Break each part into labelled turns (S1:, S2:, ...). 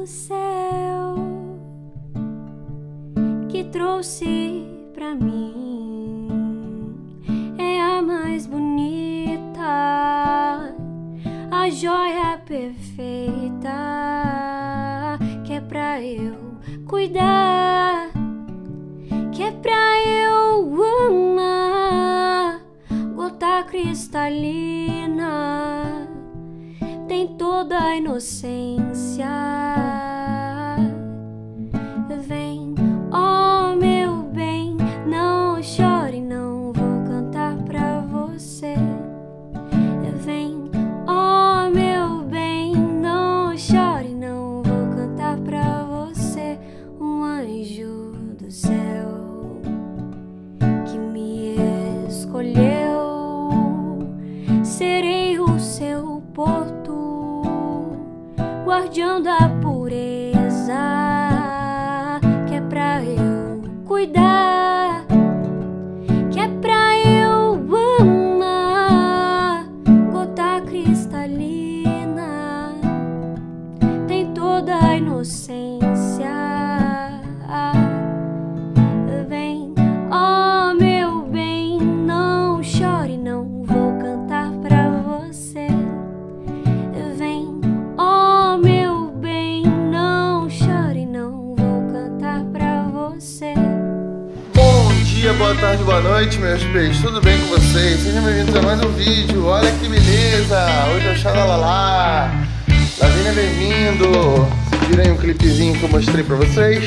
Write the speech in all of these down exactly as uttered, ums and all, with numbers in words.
S1: céu que trouxe pra mim é a mais bonita, a joia perfeita que é pra eu cuidar, que é pra eu amar. Gota cristalina tem toda a inocência. Vem, ó meu bem, não chore, não vou cantar pra você. Vem, ó meu bem, não chore, não vou cantar pra você. Um anjo do céu que me escolheu, serei o seu porto, guardião da pureza, que é pra eu cuidar, que é pra eu amar. Gota cristalina tem toda a inocência. Vem, ó meu bem, não chore, não vou cantar pra você. Vem, ó meu bem, não chore, não vou cantar pra você.
S2: Bom dia, boa tarde, boa noite, meus peixes, tudo bem com vocês? Sejam bem-vindos a mais um vídeo. Olha que beleza, hoje é o Xalalá. Lavínia, bem-vindo. Vocês viram aí um clipezinho que eu mostrei pra vocês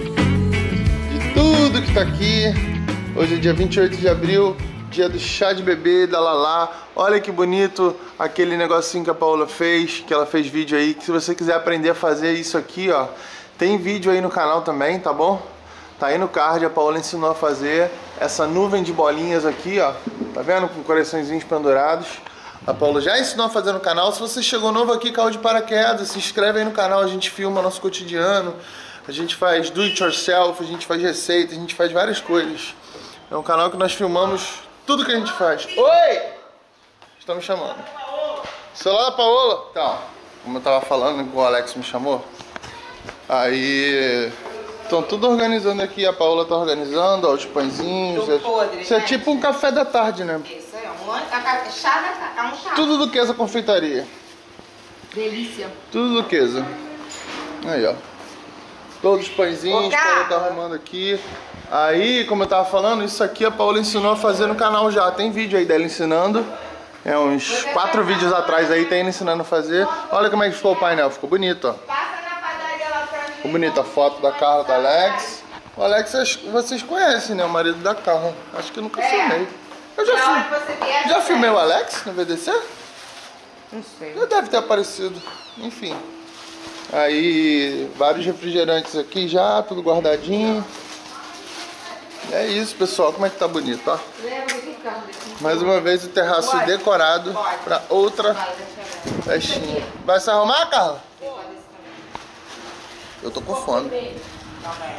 S2: de tudo que tá aqui. Hoje é dia vinte e oito de abril, dia do chá de bebê da Lalá. Olha que bonito aquele negocinho que a Paola fez, que ela fez vídeo aí, que se você quiser aprender a fazer isso aqui, ó, tem vídeo aí no canal também, tá bom? Tá aí no card, a Paola ensinou a fazer essa nuvem de bolinhas aqui, ó. Tá vendo? Com coraçõezinhos pendurados. A Paola já ensinou a fazer no canal. Se você chegou novo aqui, caiu de paraquedas, se inscreve aí no canal. A gente filma nosso cotidiano. A gente faz do it yourself, a gente faz receita, a gente faz várias coisas. É um canal que nós filmamos tudo que a gente faz. Oi! Estão me chamando. Celular da Paola? Então, como eu tava falando, que o Alex me chamou. Aí... estão tudo organizando aqui, a Paola tá organizando, ó, os pãezinhos.
S3: Tô podre,
S2: Isso é
S3: né?
S2: tipo um café da tarde, né?
S3: Isso aí, um chá da tarde, é um chá.
S2: Tudo do Queza Confeitaria.
S3: Delícia.
S2: Tudo do Queza. Aí, ó. Todos os pãezinhos,
S3: Ô,
S2: a Paola tá
S3: Carla.
S2: arrumando aqui. Aí, como eu tava falando, isso aqui a Paola ensinou a fazer no canal já. Tem vídeo aí dela ensinando. É uns quatro vídeos atrás aí, tem ela ensinando a fazer. Olha como é que ficou o painel, ficou bonito, ó.
S3: Passa na padaria lá pra mim.
S2: Ficou bonita a foto da Carla, da Alex. O Alex, acho que vocês conhecem, né? O marido da Carla. Acho que eu nunca
S3: É.
S2: filmei. Eu já,
S3: Na hora
S2: fil...
S3: que você vier,
S2: já
S3: você
S2: filmei o
S3: vem.
S2: Alex no V D C?
S3: Não sei.
S2: Já deve ter aparecido. Enfim. Aí, vários refrigerantes aqui já, tudo guardadinho. É isso, pessoal. Como é que tá bonito, ó.
S3: Leva aqui, Carlos.
S2: Mais uma vez o terraço
S3: Pode.
S2: decorado
S3: Pode.
S2: pra outra
S3: Fala, deixa eu ver.
S2: festinha. Vai se arrumar, Carla?
S3: Você pode esse também.
S2: Eu tô com fome.
S3: Não, vai.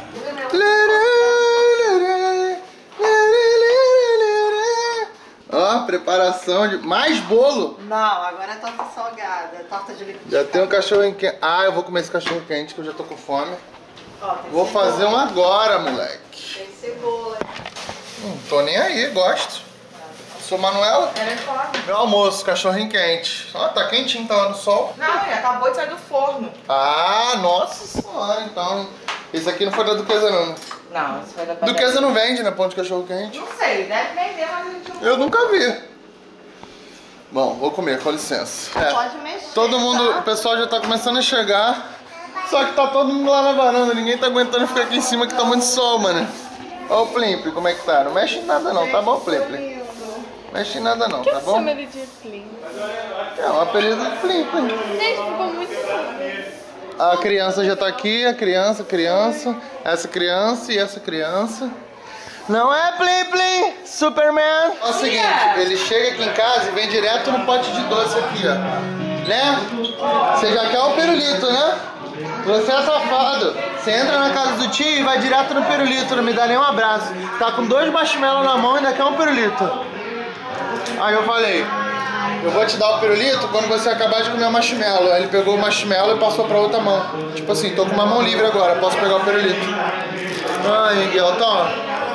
S2: Ó, preparação de mais bolo.
S3: Não, agora é torta salgada, torta de liquidificador.
S2: Já tem um cachorro quente. Ah, eu vou comer esse cachorro quente que eu já tô com fome.
S3: Ó, tem
S2: Vou
S3: cebola.
S2: fazer um agora, moleque.
S3: Tem cebola.
S2: Hum, tô nem aí, gosto. Sou Manuel.
S3: Ela é forte.
S2: Meu almoço, cachorrinho quente. Ó, tá quentinho, tá lá no sol.
S3: Não, ele acabou de sair do forno.
S2: Ah, nossa senhora, então. Esse aqui não foi da Duquesa, não.
S3: Não, isso foi da padaria.
S2: Duquesa não vende, né? Pão de cachorro quente.
S3: Não sei, deve vender, mas a gente não
S2: Eu nunca vi. Bom, vou comer, com licença. É,
S3: pode mexer.
S2: todo mundo,
S3: tá?
S2: o pessoal já tá começando a chegar. Só que tá todo mundo lá na varanda, ninguém tá aguentando ficar aqui em cima que tá muito sol, mano. Ó o Plim Plim, como é que tá? Não mexe em nada não, tá bom, Plim Plim? Mexe em nada não, tá bom?
S4: Chama ele de Plim.
S2: É um apelido do Plim Plim.
S4: Gente, ficou muito bom.
S2: A criança já tá aqui, a criança, a criança, essa criança e essa criança. Não é Plim Plim, Superman! É o seguinte, ele chega aqui em casa e vem direto no pote de doce aqui, ó. Né? Você já quer o pirulito, né? Você é safado. Você entra na casa do tio e vai direto no pirulito, não me dá nem um abraço. Tá com dois marshmallows na mão e ainda quer um pirulito. Aí eu falei, eu vou te dar o pirulito quando você acabar de comer o marshmallow. Aí ele pegou o marshmallow e passou pra outra mão. Tipo assim, tô com uma mão livre agora, posso pegar o pirulito. Ai, Miguel, toma.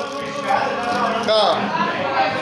S2: Toma.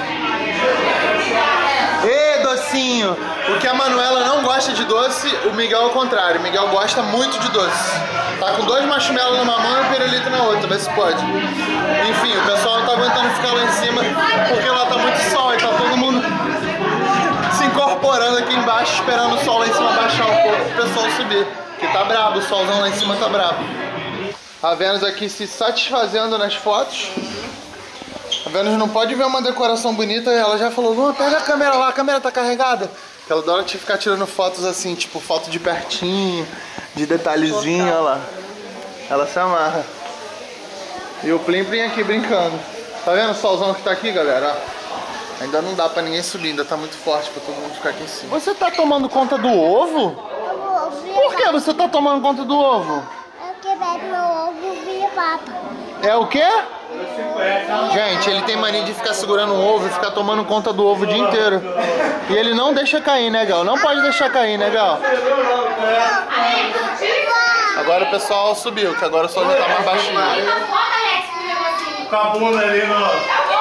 S2: Ê, docinho! Porque a Manuela não gosta de doce, o Miguel ao contrário. O Miguel gosta muito de doce. Tá com dois marshmallows numa mão e um pirulito na outra, vê se pode. Enfim, o pessoal não tá aguentando ficar lá em cima porque lá tá muito sol e tá todo mundo se incorporando aqui embaixo, esperando o sol lá em cima baixar um pouco pro pessoal subir. Que tá brabo, o solzão lá em cima tá brabo. A Vênus aqui se satisfazendo nas fotos. A Vênus não pode ver uma decoração bonita e ela já falou: Luan, pega a câmera lá, a câmera tá carregada. Ela adora te ficar tirando fotos assim, tipo foto de pertinho, de detalhezinho, olha lá. Ela se amarra. E o Plim Plim aqui brincando. Tá vendo o solzão que tá aqui, galera? Ó, ainda não dá pra ninguém subir, ainda tá muito forte pra todo mundo ficar aqui em cima. Você tá tomando conta do ovo? Por que você tá tomando conta do ovo?
S5: Eu quebrei meu ovo via papa.
S2: É o quê? Gente, ele tem mania de ficar segurando um ovo e ficar tomando conta do ovo o dia inteiro. E ele não deixa cair, né, Gal? Não pode deixar cair, né, Gal? Agora o pessoal subiu, que agora o sol já tá mais baixinho.
S6: Tá bom ali, não.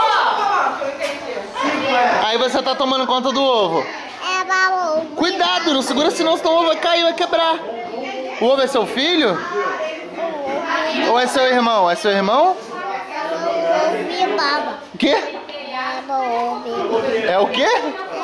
S2: Aí você tá tomando conta do ovo.
S5: É baú.
S2: Cuidado, não segura, senão o ovo vai cair, vai quebrar. O ovo é seu filho? Ou é seu irmão? É seu irmão?
S5: Via papa.
S2: O quê?
S5: É baú.
S2: É o quê?
S5: É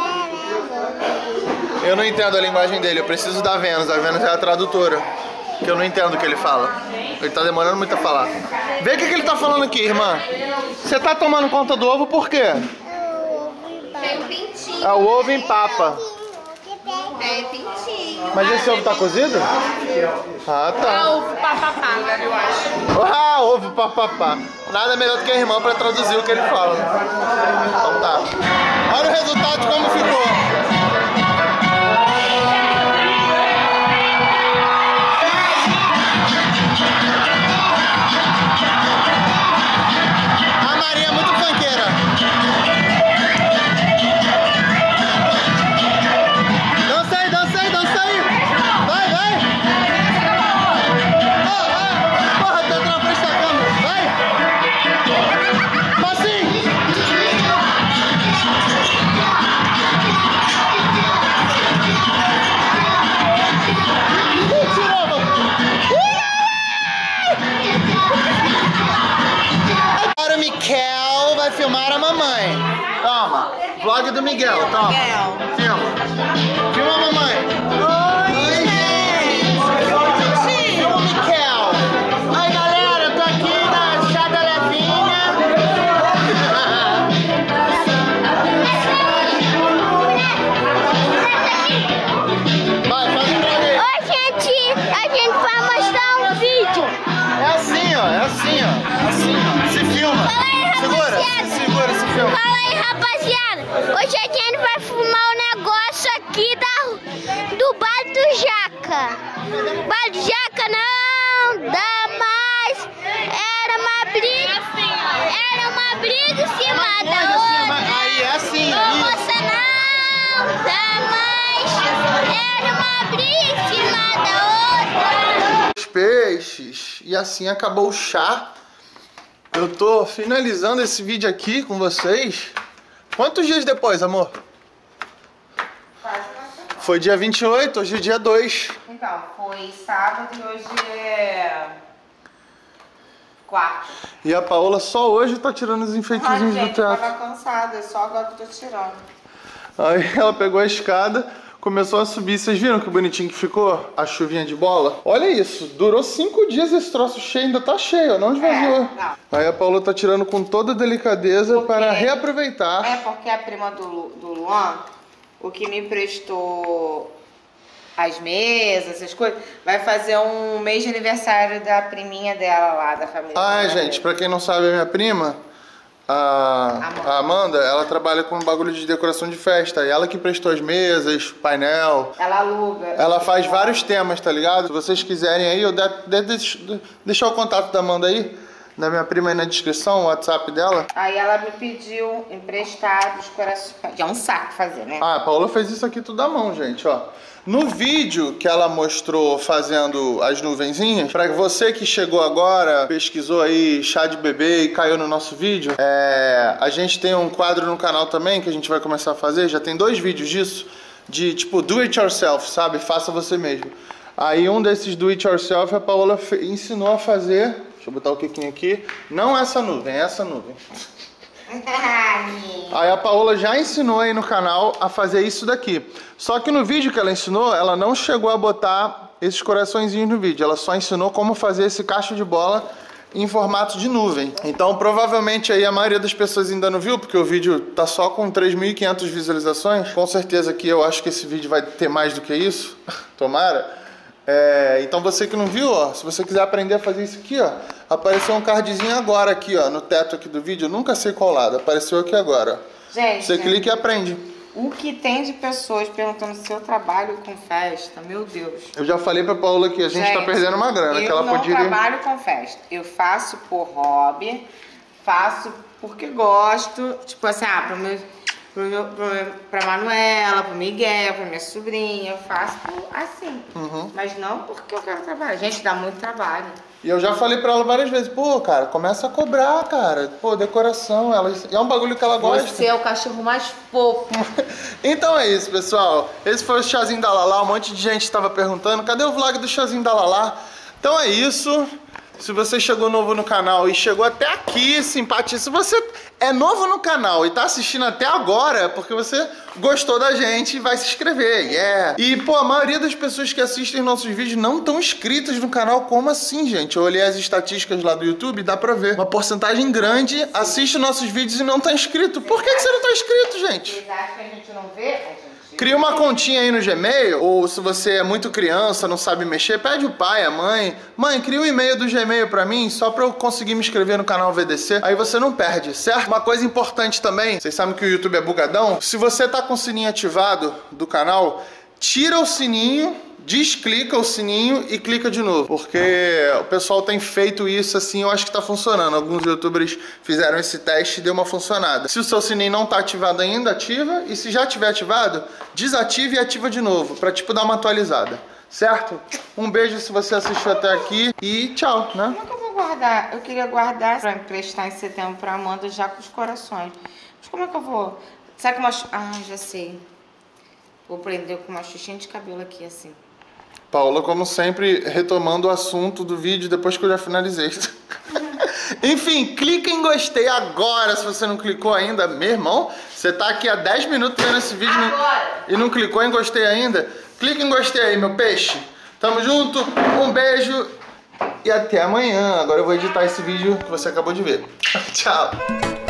S5: baú.
S2: Eu não entendo a linguagem dele, eu preciso da Vênus. A Vênus é a tradutora. Que eu não entendo o que ele fala. Ele tá demorando muito a falar. Vê o que, que ele tá falando aqui, irmã. Você tá tomando conta do ovo por quê?
S5: Tem pintinho.
S2: É o ovo em papa.
S5: É pintinho.
S2: Mas esse ovo tá cozido? Ah, tá.
S4: Ovo papapá, eu acho.
S2: Ah, ovo papapá. Nada melhor do que a irmã pra traduzir o que ele fala. Então tá. Olha o resultado de como ficou. A Maria é muito funkeira. Dança aí, dança aí, dança aí. Vai, vai. Oh, oh. Porra, tá na frente da câmera. Vai. Passinho. Uh, tirou, agora o Miguel vai filmar a mamãe. Toma. Vlog do Miguel, toma.
S3: Miguel.
S2: Filma. Filma a mamãe. Oi, gente. Filma o Miguel. Oi, galera. Eu tô aqui na Chada Levinha. Vai, faz um vlog aí.
S5: Oi, gente. A gente vai mostrar um vídeo.
S2: É assim, ó. É assim, ó. Assim, ó. Se filma.
S5: Fala aí,
S2: Segura.
S5: rapaziada.
S2: Se segura, se filma.
S5: Fala aí, rapaziada. Hoje a gente vai filmar um negócio aqui da, do Bar do Jaca. Bar do Jaca não dá mais. Era uma briga. Era uma briga em cima da outra.
S2: Aí, é assim.
S5: Ô,
S2: Isso.
S5: moça, não dá mais. Era uma briga em cima da outra.
S2: Os peixes. E assim acabou o chá. Eu tô finalizando esse vídeo aqui com vocês. Quantos dias depois, amor? Foi dia vinte e oito, hoje é dia dois.
S3: Então, foi sábado e hoje é quarta.
S2: E a Paola só hoje tá tirando os
S3: Ai,
S2: enfeitezinhos do
S3: gente, eu
S2: teatro.
S3: tava cansada, só agora que eu tô tirando.
S2: Aí ela pegou a escada, começou a subir. Vocês viram que bonitinho que ficou? A chuvinha de bola? Olha isso, durou cinco dias esse troço cheio, ainda tá cheio, não esvaziou.
S3: É,
S2: Aí a Paola tá tirando com toda delicadeza
S3: Porque-
S2: para reaproveitar.
S3: É porque a prima do, Lu- do Luan, o que me emprestou as mesas, essas coisas, vai fazer um mês de aniversário da priminha dela lá, da família.
S2: Ah, é,
S3: dela.
S2: gente, pra quem não sabe, a minha prima, a, a Amanda, ela trabalha com um bagulho de decoração de festa. E ela que prestou as mesas, painel.
S3: Ela aluga.
S2: Ela faz vários temas, tá ligado? Se vocês quiserem aí, eu de, de, de, deixar o contato da Amanda aí. da minha prima aí na descrição, o WhatsApp dela.
S3: Aí ela me pediu emprestado os corações. É um saco fazer, né?
S2: Ah, a Paola fez isso aqui tudo à mão, gente, ó. No vídeo que ela mostrou fazendo as nuvenzinhas, pra você que chegou agora, pesquisou aí chá de bebê e caiu no nosso vídeo, é, a gente tem um quadro no canal também que a gente vai começar a fazer, já tem dois vídeos disso, de tipo do it yourself, sabe? Faça você mesmo. Aí um desses do it yourself a Paola ensinou a fazer, deixa eu botar o Kikinho aqui, não essa nuvem, essa nuvem. Aí a Paola já ensinou aí no canal a fazer isso daqui. Só que no vídeo que ela ensinou, ela não chegou a botar esses coraçõezinhos no vídeo. Ela só ensinou como fazer esse cacho de bola em formato de nuvem. Então provavelmente aí a maioria das pessoas ainda não viu, porque o vídeo tá só com três mil e quinhentas visualizações. Com certeza que eu acho que esse vídeo vai ter mais do que isso. Tomara. É, então você que não viu, ó, se você quiser aprender a fazer isso aqui, ó, apareceu um cardzinho agora aqui, ó, no teto aqui do vídeo, eu nunca sei qual lado, apareceu aqui agora.
S3: Gente,
S2: você clica e aprende.
S3: O que tem de pessoas perguntando se eu trabalho com festa, meu Deus.
S2: Eu já falei pra Paola que a gente, gente tá perdendo uma grana, que ela poderia...
S3: Eu não trabalho com festa, eu faço por hobby, faço porque gosto, tipo assim, ah, pro meu... Pro meu, pro meu, pra Manuela, pro Miguel, pra minha sobrinha, eu faço assim. Uhum. Mas não porque eu quero trabalhar. Gente, dá muito trabalho.
S2: E eu já falei pra ela várias vezes, pô, cara, começa a cobrar, cara. Pô, decoração, ela, é um bagulho que ela gosta.
S3: Você é o cachorro mais fofo.
S2: Então é isso, pessoal. Esse foi o chazinho da Lala. Um monte de gente estava perguntando, cadê o vlog do chazinho da Lala? Então é isso. Se você chegou novo no canal e chegou até aqui, simpatia, se você é novo no canal e tá assistindo até agora, é porque você gostou da gente e vai se inscrever, yeah! E, pô, a maioria das pessoas que assistem nossos vídeos não estão inscritas no canal. Como assim, gente? Eu olhei as estatísticas lá do YouTube e dá pra ver. Uma porcentagem grande assiste nossos vídeos e não tá inscrito. Por que, que você não tá inscrito, gente?
S3: Vocês acham que a gente não vê? A gente...
S2: Cria uma continha aí no Gmail, ou se você é muito criança, não sabe mexer, pede o pai, a mãe. Mãe, cria um e-mail do Gmail pra mim, só pra eu conseguir me inscrever no canal V D C. Aí você não perde, certo? Uma coisa importante também, vocês sabem que o YouTube é bugadão. Se você tá com o sininho ativado do canal, tira o sininho, desclica o sininho e clica de novo. Porque o pessoal tem feito isso assim, eu acho que tá funcionando. Alguns youtubers fizeram esse teste e deu uma funcionada. Se o seu sininho não tá ativado ainda, ativa. E se já tiver ativado, desativa e ativa de novo, pra tipo dar uma atualizada. Certo? Um beijo se você assistiu até aqui e tchau, né?
S3: Como é que eu vou guardar? Eu queria guardar pra emprestar em setembro pra Amanda já com os corações. Mas como é que eu vou? Sabe que uma... Ah, já sei. Vou prender com uma xuxinha de cabelo aqui, assim.
S2: Paola, como sempre, retomando o assunto do vídeo depois que eu já finalizei. Enfim, clica em gostei agora se você não clicou ainda. Meu irmão, você tá aqui há dez minutos vendo esse vídeo e não clicou em gostei ainda? Clica em gostei aí, meu peixe. Tamo junto, um beijo e até amanhã. Agora eu vou editar esse vídeo que você acabou de ver. Tchau.